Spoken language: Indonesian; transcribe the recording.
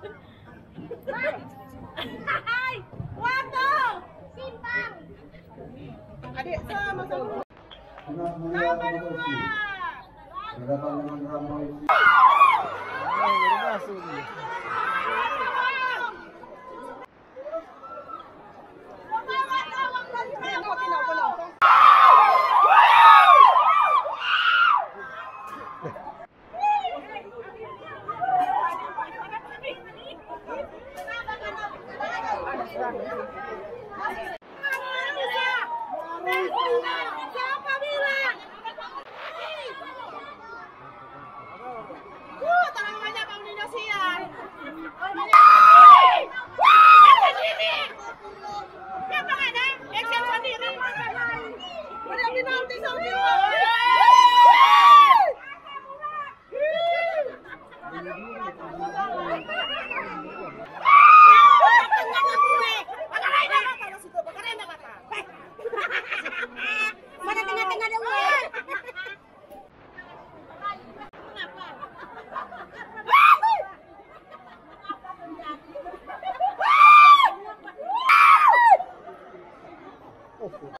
Hai, waktu simpang. Adik sama-sama. Nomor 2. Berdatangan ramai. Siapa bilang? Terang banyak Bang Indonesia. Siapa ada? Action sendiri. Ada penalti sendiri.